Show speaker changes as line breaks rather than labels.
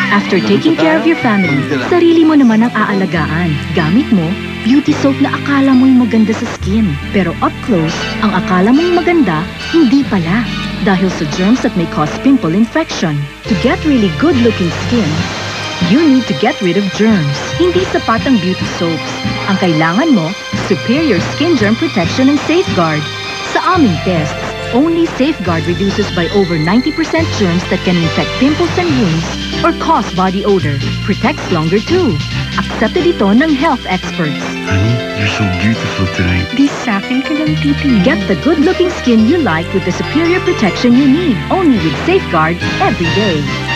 After taking care of your family, sarili mo naman ang aalagaan. Gamit mo, beauty soap na akala mo'y maganda sa skin. Pero up close, ang akala mo'y maganda, hindi pala. Dahil sa germs that may cause pimple infection. To get really good-looking skin, you need to get rid of germs. Hindi sapat ang beauty soaps. Ang kailangan mo, superior skin germ protection and safeguard. Sa aming tests, only Safeguard reduces by over 90% germs that can infect pimples and wounds or cause body odor. Protects longer too. Accepted ito ng health experts.
Honey, you're so beautiful tonight.
Di sa akin ka lang titingin.
Get the good-looking skin you like with the superior protection you need. Only with Safeguard every day.